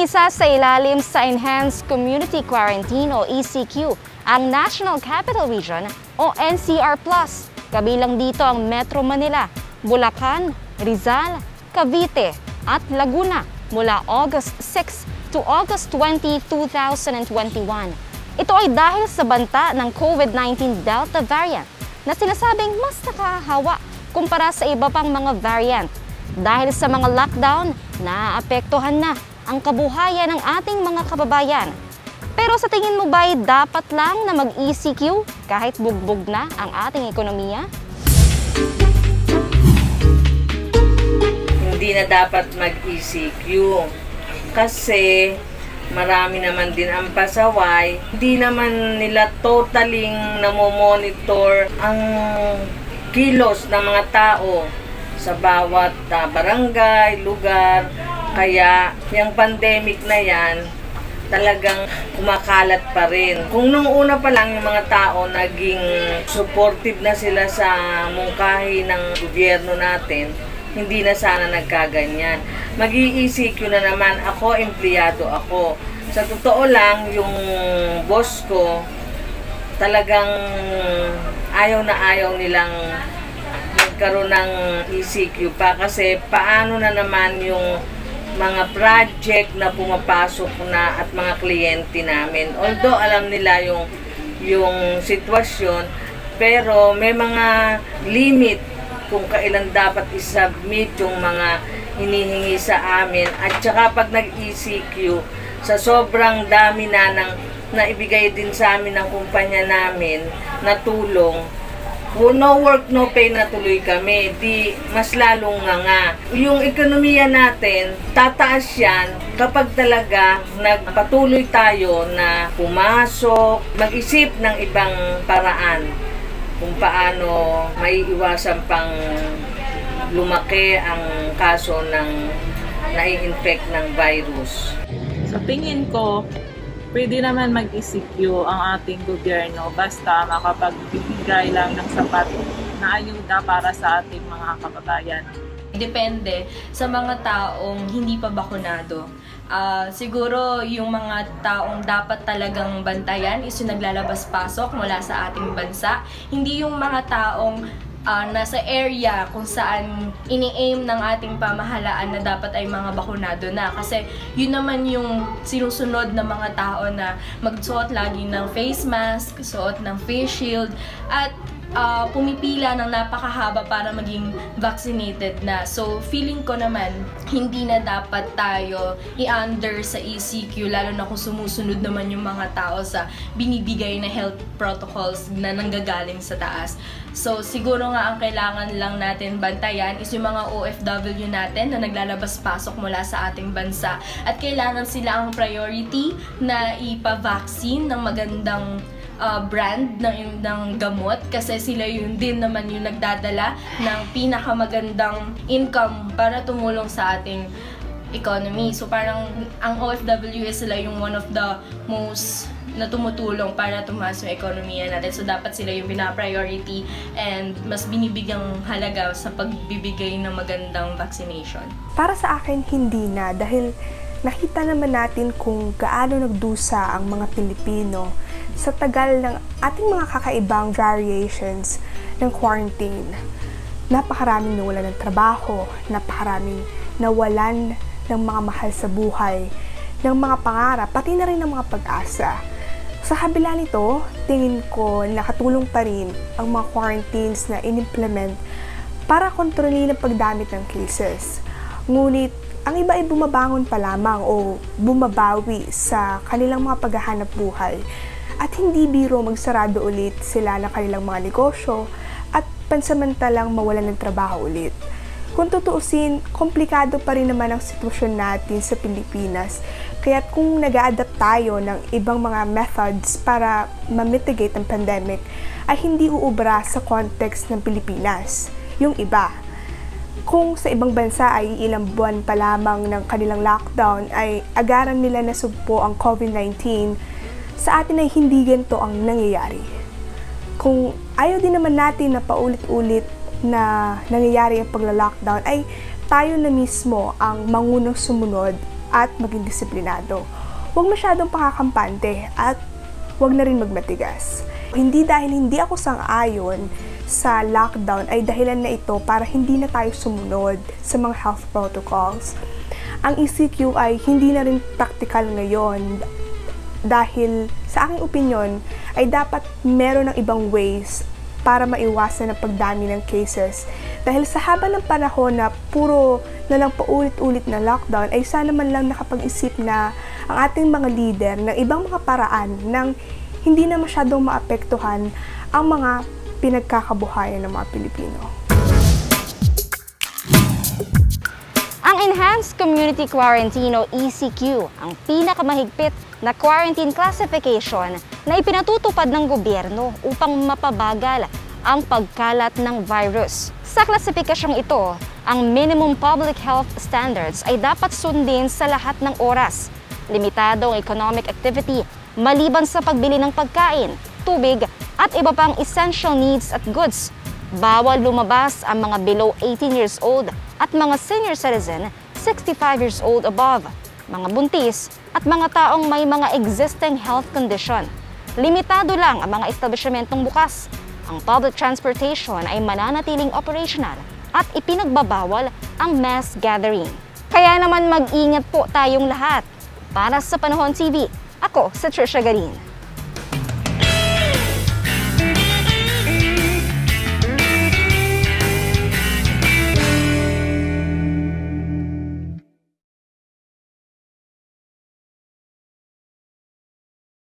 Isa sa ilalim sa Enhanced Community Quarantine o ECQ ang National Capital Region o NCR+. Kabilang dito ang Metro Manila, Bulacan, Rizal, Cavite at Laguna mula August 6 to August 20, 2021. Ito ay dahil sa banta ng COVID-19 Delta variant na sinasabing mas nakahawa kumpara sa iba pang mga variant. Dahil sa mga lockdown, naapektuhan na ang kabuhayan ng ating mga kababayan. Pero sa tingin mo ba'y dapat lang na mag-ECQ kahit bugbog na ang ating ekonomiya? Hindi na dapat mag-ECQ kasi marami naman din ang pasaway. Hindi naman nila totaling namomonitor ang kilos ng mga tao sa bawat barangay, lugar. Kaya yung pandemic na yan, talagang kumakalat pa rin. Kung nung una pa lang yung mga tao naging supportive na sila sa mungkahi ng gobyerno natin, hindi na sana nagkaganyan. Mag-i-ECQ na naman ako, empleyado ako. Sa totoo lang, yung boss ko, talagang ayaw na ayaw nilang magkaroon ng ECQ pa kasi paano na naman yung mga project na pumapasok na at mga kliyente namin. Although alam nila yung sitwasyon, pero may mga limit kung kailan dapat isubmit yung mga hinihingi sa amin. At saka pag nag-ECQ, sa sobrang dami na naibigay din sa amin ng kumpanya namin na tulong, no work, no pay na tuloy kami. Di mas lalong nga. Yung ekonomiya natin, tataas yan kapag talaga nagpatuloy tayo na pumasok, mag-isip ng ibang paraan kung paano maiiwasan pang lumaki ang kaso ng nai-infect ng virus. Sa tingin ko, pwede naman mag-ECQ ang ating gobyerno basta makapagbibigay lang ng sapat na ayuda para sa ating mga kababayan. Depende sa mga taong hindi pa bakunado. Siguro yung mga taong dapat talagang bantayan is yung naglalabas-pasok mula sa ating bansa. Hindi yung mga taong nasa area kung saan ini-aim ng ating pamahalaan na dapat ay mga bakunado na. Kasi yun naman yung sinusunod ng mga tao na magsuot lagi ng face mask, suot ng face shield, at pumipila ng napakahaba para maging vaccinated na. So, feeling ko naman, hindi na dapat tayo i-under sa ECQ, lalo na kung sumusunod naman yung mga tao sa binibigay na health protocols na nanggagaling sa taas. So, siguro nga ang kailangan lang natin bantayan is yung mga OFW natin na naglalabas-pasok mula sa ating bansa. At kailangan sila ang priority na ipa-vaccine ng magandang brand ng gamot kasi sila yun din naman yung nagdadala ng pinakamagandang income para tumulong sa ating economy. So parang ang OFW is sila yung one of the most na tumutulong para tumaas yung ekonomiya natin. So dapat sila yung pina-priority and mas binibigyang halaga sa pagbibigay ng magandang vaccination. Para sa akin, hindi na dahil nakita naman natin kung gaano nagdusa ang mga Pilipino sa tagal ng ating mga kakaibang variations ng quarantine. Napakaraming nawalan ng trabaho, napakaraming nawalan ng mga mahal sa buhay, ng mga pangarap, pati na rin ng mga pag-asa. Sa kabila nito, tingin ko nakatulong pa rin ang mga quarantines na in-implement para kontrolin ang pagdamit ng cases. Ngunit, ang iba ay bumabangon pa lamang o bumabawi sa kanilang mga paghahanap buhay. At hindi biro magsarado ulit sila ng kanilang mga negosyo at pansamantalang mawalan ng trabaho ulit. Kung tutuusin, komplikado pa rin naman ang sitwasyon natin sa Pilipinas. Kaya't kung nag-a-adapt tayo ng ibang mga methods para ma-mitigate ang pandemic, ay hindi uubra sa context ng Pilipinas. Yung iba, kung sa ibang bansa ay ilang buwan pa lamang ng kanilang lockdown ay agaran nila na sugpo ang COVID-19, sa atin ay hindi ganito ang nangyayari. Kung ayaw din naman natin na paulit-ulit na nangyayari ang pagla-lockdown, ay tayo na mismo ang mangunang sumunod at maging disiplinado. Huwag masyadong pakakampante at huwag na rin magmatigas. Hindi dahil hindi ako sang-ayon sa lockdown ay dahilan na ito para hindi na tayo sumunod sa mga health protocols. Ang ECQ ay hindi na rin practical ngayon dahil sa aking opinion ay dapat meron ng ibang ways para maiwasan ang pagdami ng cases. Dahil sa haba ng panahon na puro na lang paulit-ulit na lockdown, ay sana man lang nakapag-isip na ang ating mga leader ng ibang mga paraan nang hindi na masyadong maapektuhan ang mga pinagkakabuhayan ng mga Pilipino. Ang Enhanced Community Quarantine o ECQ, ang pinakamahigpit na quarantine classification na ipinatutupad ng gobyerno upang mapabagal ang pagkalat ng virus. Sa klasipikasyong ito, ang minimum public health standards ay dapat sundin sa lahat ng oras. Limitado ang economic activity maliban sa pagbili ng pagkain, tubig at iba pang essential needs at goods. Bawal lumabas ang mga below 18 years old at mga senior citizen 65 years old above, mga buntis at mga taong may mga existing health condition. Limitado lang ang mga establisyementong bukas. Ang public transportation ay mananatiling operational at ipinagbabawal ang mass gathering. Kaya naman mag-ingat po tayong lahat. Para sa Panahon TV, ako si Trisha Garin.